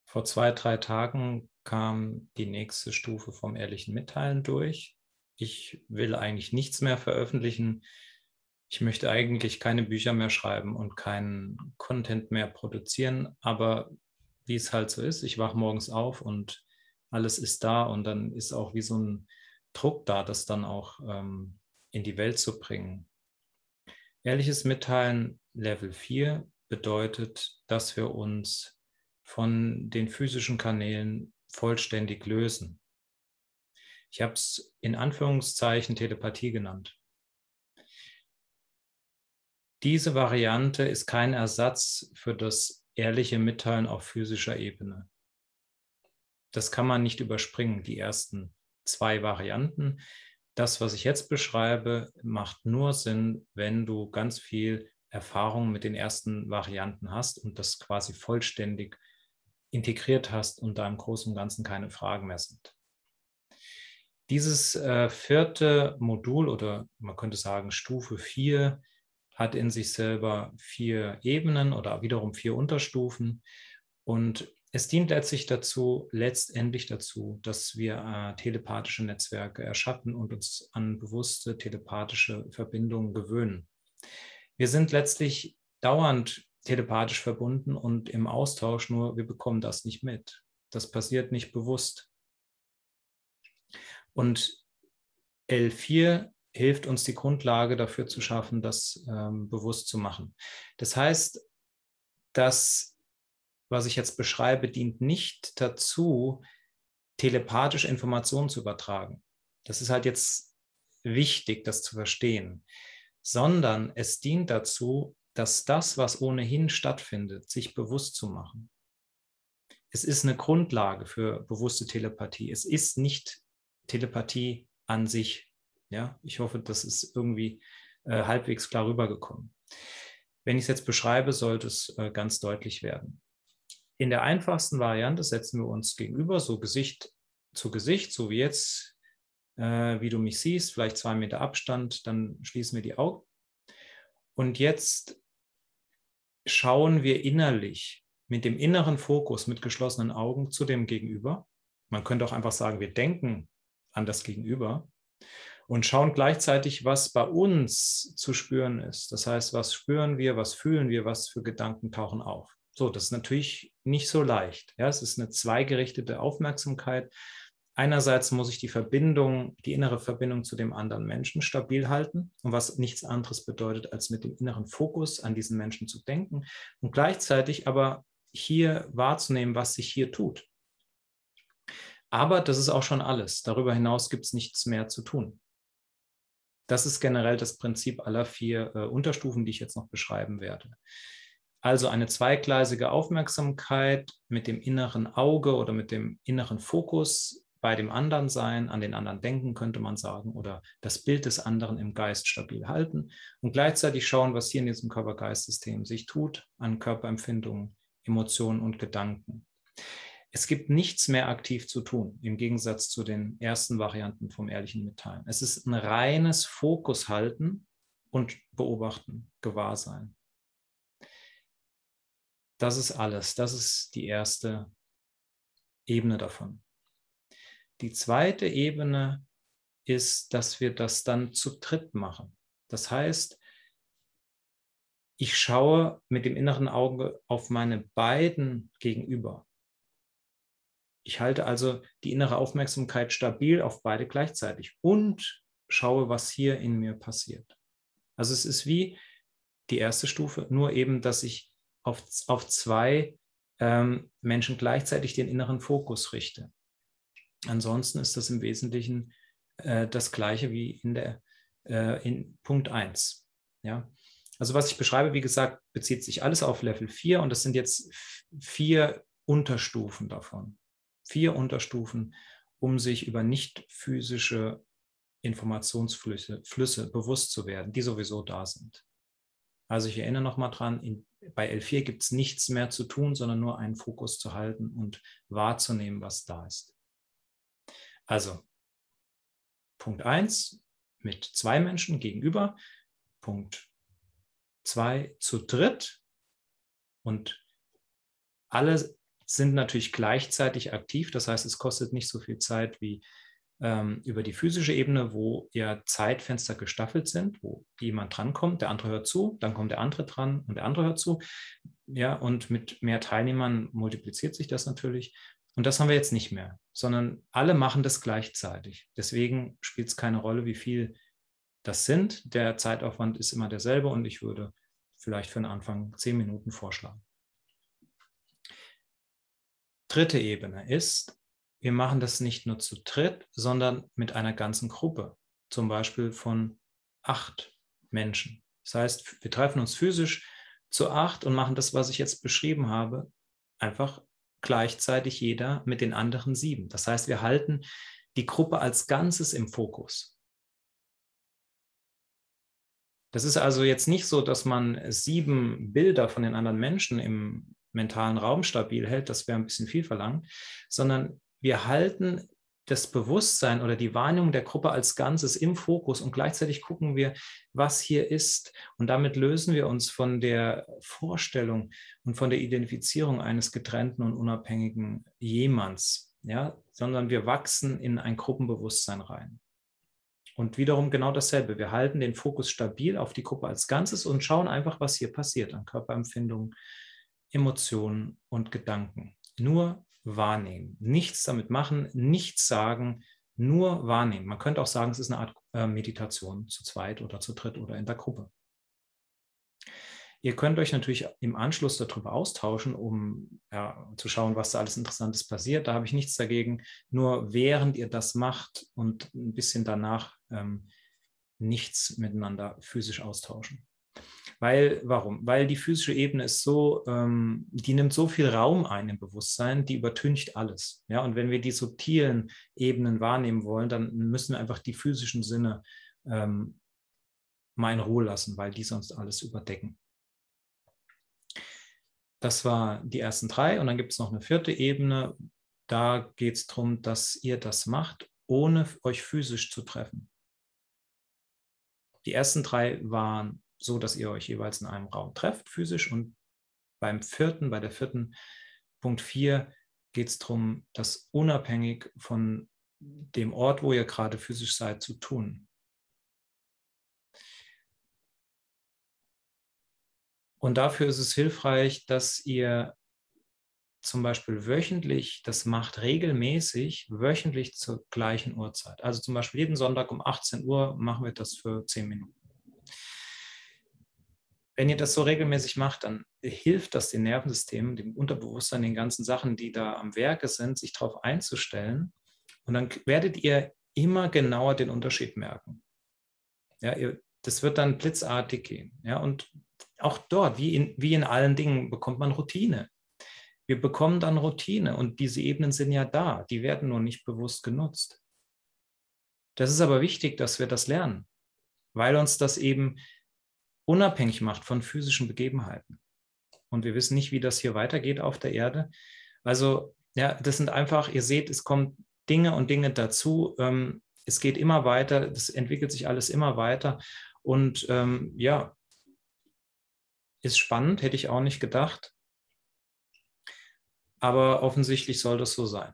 Vor 2, 3 Tagen kam die nächste Stufe vom ehrlichen Mitteilen durch. Ich will eigentlich nichts mehr veröffentlichen. Ich möchte eigentlich keine Bücher mehr schreiben und keinen Content mehr produzieren. Aber wie es halt so ist, ich wache morgens auf und alles ist da und dann ist auch wie so ein Druck da, das dann auch in die Welt zu bringen. Ehrliches Mitteilen Level 4 bedeutet, dass wir uns von den physischen Kanälen vollständig lösen. Ich habe es in Anführungszeichen Telepathie genannt. Diese Variante ist kein Ersatz für das ehrliche Mitteilen auf physischer Ebene. Das kann man nicht überspringen, die ersten 2 Varianten. Das, was ich jetzt beschreibe, macht nur Sinn, wenn du ganz viel Erfahrung mit den ersten Varianten hast und das quasi vollständig integriert hast und da im Großen und Ganzen keine Fragen mehr sind. Dieses 4. Modul oder man könnte sagen Stufe 4 hat in sich selber 4 Ebenen oder wiederum 4 Unterstufen und es dient letztendlich dazu, dass wir telepathische Netzwerke erschaffen und uns an bewusste telepathische Verbindungen gewöhnen. Wir sind letztlich dauernd telepathisch verbunden und im Austausch, nur wir bekommen das nicht mit. Das passiert nicht bewusst. Und L4 hilft uns, die Grundlage dafür zu schaffen, das bewusst zu machen. Das heißt, das, was ich jetzt beschreibe, dient nicht dazu, telepathisch Informationen zu übertragen. Das ist halt jetzt wichtig, das zu verstehen, sondern es dient dazu, dass das, was ohnehin stattfindet, sich bewusst zu machen. Es ist eine Grundlage für bewusste Telepathie. Es ist nicht Telepathie an sich. Ja, ich hoffe, das ist irgendwie halbwegs klar rübergekommen. Wenn ich es jetzt beschreibe, sollte es ganz deutlich werden. In der einfachsten Variante setzen wir uns gegenüber, so Gesicht zu Gesicht, so wie jetzt, wie du mich siehst, vielleicht 2 Meter Abstand, dann schließen wir die Augen. Und jetzt schauen wir innerlich mit dem inneren Fokus, mit geschlossenen Augen zu dem Gegenüber. Man könnte auch einfach sagen, wir denken an das Gegenüber und schauen gleichzeitig, was bei uns zu spüren ist. Das heißt, was spüren wir, was fühlen wir, was für Gedanken tauchen auf. So, das ist natürlich nicht so leicht. Ja, es ist eine zweigerichtete Aufmerksamkeit. Einerseits muss ich die innere Verbindung zu dem anderen Menschen stabil halten, und was nichts anderes bedeutet, als mit dem inneren Fokus an diesen Menschen zu denken und gleichzeitig aber hier wahrzunehmen, was sich hier tut. Aber das ist auch schon alles. Darüber hinaus gibt es nichts mehr zu tun. Das ist generell das Prinzip aller 4 Unterstufen, die ich jetzt noch beschreiben werde. Also eine zweigleisige Aufmerksamkeit mit dem inneren Auge oder mit dem inneren Fokus bei dem anderen sein, an den anderen denken, könnte man sagen, oder das Bild des anderen im Geist stabil halten und gleichzeitig schauen, was hier in diesem Körper-Geist-System sich tut an Körperempfindungen, Emotionen und Gedanken. Es gibt nichts mehr aktiv zu tun, im Gegensatz zu den ersten Varianten vom ehrlichen Mitteilen. Es ist ein reines Fokus halten und beobachten, Gewahrsein. Das ist alles. Das ist die erste Ebene davon. Die zweite Ebene ist, dass wir das dann zu dritt machen. Das heißt, ich schaue mit dem inneren Auge auf meine beiden Gegenüber. Ich halte also die innere Aufmerksamkeit stabil auf beide gleichzeitig und schaue, was hier in mir passiert. Also es ist wie die erste Stufe, nur eben, dass ich auf 2 Menschen gleichzeitig den inneren Fokus richte. Ansonsten ist das im Wesentlichen das Gleiche wie in Punkt 1. Ja? Also was ich beschreibe, wie gesagt, bezieht sich alles auf Level 4 und das sind jetzt 4 Unterstufen davon. 4 Unterstufen, um sich über nicht physische Informationsflüsse bewusst zu werden, die sowieso da sind. Also ich erinnere nochmal dran, bei L4 gibt es nichts mehr zu tun, sondern nur einen Fokus zu halten und wahrzunehmen, was da ist. Also Punkt 1 mit 2 Menschen gegenüber, Punkt 2 zu dritt und alle sind natürlich gleichzeitig aktiv. Das heißt, es kostet nicht so viel Zeit wie über die physische Ebene, wo ja Zeitfenster gestaffelt sind, wo jemand drankommt, der andere hört zu, dann kommt der andere dran und der andere hört zu. Ja, und mit mehr Teilnehmern multipliziert sich das natürlich. Und das haben wir jetzt nicht mehr, sondern alle machen das gleichzeitig. Deswegen spielt es keine Rolle, wie viel das sind. Der Zeitaufwand ist immer derselbe und ich würde vielleicht für den Anfang 10 Minuten vorschlagen. Dritte Ebene ist, wir machen das nicht nur zu dritt, sondern mit einer ganzen Gruppe, zum Beispiel von 8 Menschen. Das heißt, wir treffen uns physisch zu 8 und machen das, was ich jetzt beschrieben habe, einfach gleichzeitig jeder mit den anderen 7. Das heißt, wir halten die Gruppe als Ganzes im Fokus. Das ist also jetzt nicht so, dass man 7 Bilder von den anderen Menschen im mentalen Raum stabil hält, das wäre ein bisschen viel verlangt, sondern wir halten das Bewusstsein oder die Wahrnehmung der Gruppe als Ganzes im Fokus und gleichzeitig gucken wir, was hier ist. Und damit lösen wir uns von der Vorstellung und von der Identifizierung eines getrennten und unabhängigen Jemands, ja, sondern wir wachsen in ein Gruppenbewusstsein rein. Und wiederum genau dasselbe. Wir halten den Fokus stabil auf die Gruppe als Ganzes und schauen einfach, was hier passiert an Körperempfindungen, Emotionen und Gedanken. Nur wahrnehmen, nichts damit machen, nichts sagen, nur wahrnehmen. Man könnte auch sagen, es ist eine Art Meditation zu zweit oder zu dritt oder in der Gruppe. Ihr könnt euch natürlich im Anschluss darüber austauschen, um zu schauen, was da alles Interessantes passiert. Da habe ich nichts dagegen. Nur während ihr das macht und ein bisschen danach nichts miteinander physisch austauschen. Warum? Weil die physische Ebene ist so, die nimmt so viel Raum ein im Bewusstsein, die übertüncht alles. Ja? Und wenn wir die subtilen Ebenen wahrnehmen wollen, dann müssen wir einfach die physischen Sinne mal in Ruhe lassen, weil die sonst alles überdecken. Das war die ersten 3 und dann gibt es noch eine 4. Ebene. Da geht es darum, dass ihr das macht, ohne euch physisch zu treffen. Die ersten 3 waren so, dass ihr euch jeweils in einem Raum trefft, physisch, und bei der vierten Punkt 4 geht es darum, das unabhängig von dem Ort, wo ihr gerade physisch seid, zu tun. Und dafür ist es hilfreich, dass ihr zum Beispiel wöchentlich, das macht regelmäßig, wöchentlich zur gleichen Uhrzeit. Also zum Beispiel jeden Sonntag um 18 Uhr machen wir das für 10 Minuten. Wenn ihr das so regelmäßig macht, dann hilft das dem Nervensystem, dem Unterbewusstsein, den ganzen Sachen, die da am Werke sind, sich darauf einzustellen. Und dann werdet ihr immer genauer den Unterschied merken. Ja, das wird dann blitzartig gehen. Ja, und auch dort, wie in allen Dingen, bekommt man Routine. Wir bekommen dann Routine und diese Ebenen sind ja da, die werden nur nicht bewusst genutzt. Das ist aber wichtig, dass wir das lernen, weil uns das eben unabhängig macht von physischen Begebenheiten. Und wir wissen nicht, wie das hier weitergeht auf der Erde. Also, ja, das sind einfach, ihr seht, es kommen Dinge und Dinge dazu. Es geht immer weiter, das entwickelt sich alles immer weiter. Und ja, ist spannend, hätte ich auch nicht gedacht. Aber offensichtlich soll das so sein.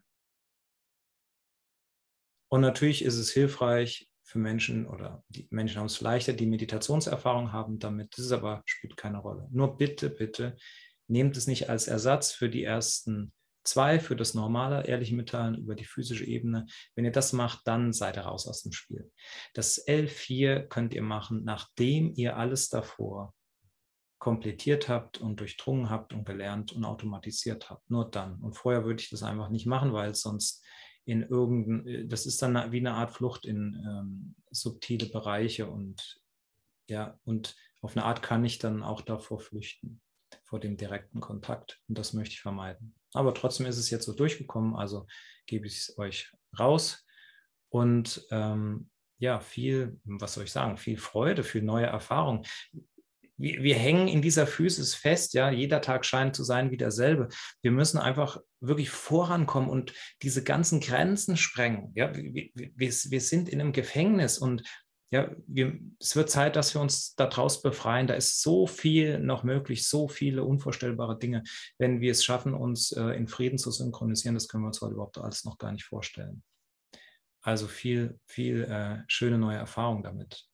Und natürlich ist es hilfreich für Menschen, oder die Menschen haben es leichter, die Meditationserfahrung haben damit. Das spielt keine Rolle. Nur bitte, bitte, nehmt es nicht als Ersatz für die ersten 2, für das normale ehrliche Mitteilen über die physische Ebene. Wenn ihr das macht, dann seid ihr raus aus dem Spiel. Das L4 könnt ihr machen, nachdem ihr alles davor komplettiert habt und durchdrungen habt und gelernt und automatisiert habt. Nur dann. Und vorher würde ich das einfach nicht machen, weil sonst das ist dann wie eine Art Flucht in subtile Bereiche und ja, und auf eine Art kann ich dann auch davor flüchten, vor dem direkten Kontakt. Und das möchte ich vermeiden. Aber trotzdem ist es jetzt so durchgekommen, also gebe ich es euch raus. Und ja, was soll ich sagen, viel Freude, viel neue Erfahrung. Wir hängen in dieser Physis fest, ja, jeder Tag scheint zu sein wie derselbe. Wir müssen einfach wirklich vorankommen und diese ganzen Grenzen sprengen. Ja, wir sind in einem Gefängnis und ja, es wird Zeit, dass wir uns daraus befreien. Da ist so viel noch möglich, so viele unvorstellbare Dinge. Wenn wir es schaffen, uns in Frieden zu synchronisieren, das können wir uns heute überhaupt alles noch gar nicht vorstellen. Also viel schöne neue Erfahrung damit.